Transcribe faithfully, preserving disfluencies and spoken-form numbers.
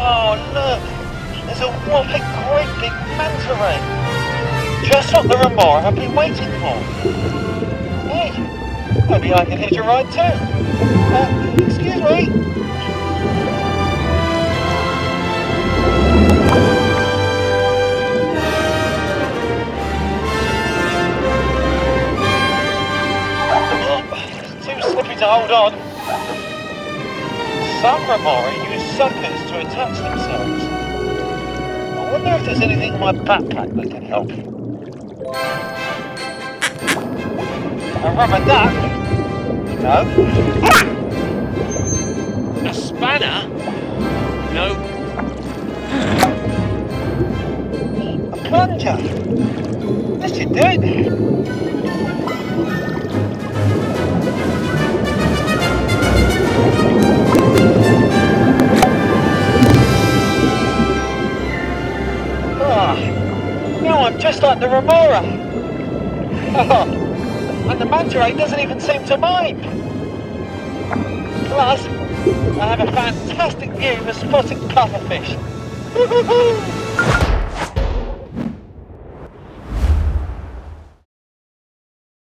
Oh, look. There's a whopping great big manta ray. Just like the remora I've been waiting for. Hey, maybe I can hitch a ride too. Uh, excuse me. Oh, it's too slippy to hold on. Some remora use suckers to attach themselves. I wonder if there's anything in my backpack that can help. A rubber duck? No. A spanner? No. A plunger? This should do it. Now I'm just like the remora. Oh, and the manta ray doesn't even seem to mind. Plus, I have a fantastic view of spotted pufferfish.